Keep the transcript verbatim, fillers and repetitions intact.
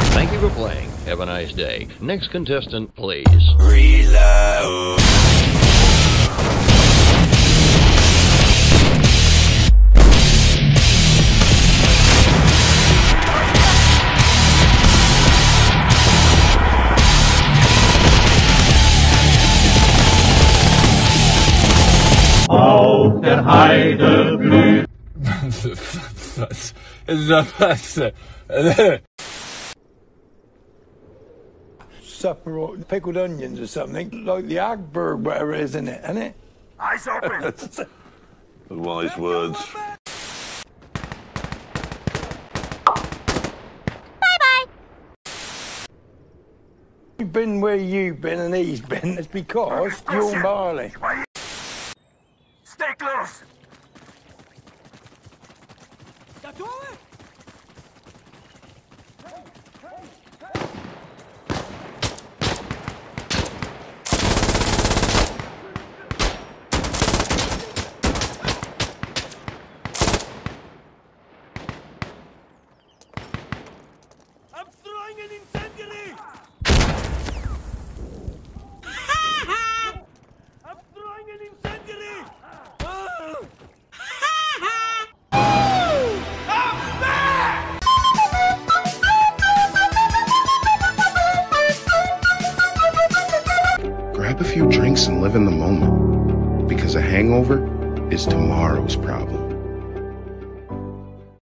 Thank you for playing. Have a nice day. Next contestant, please. Reload. Auf der Heide blüht. Was? Was? Supper or pickled onions or something, like the Agberg, whatever it is, isn't it? Isn't it? Eyes open. Wise words. You've been where you've been and he's been. It's because you're Marley. Stay close. I'm throwing an incendiary! I'm throwing an incendiary! Grab a few drinks and live in the moment, because a hangover is tomorrow's problem.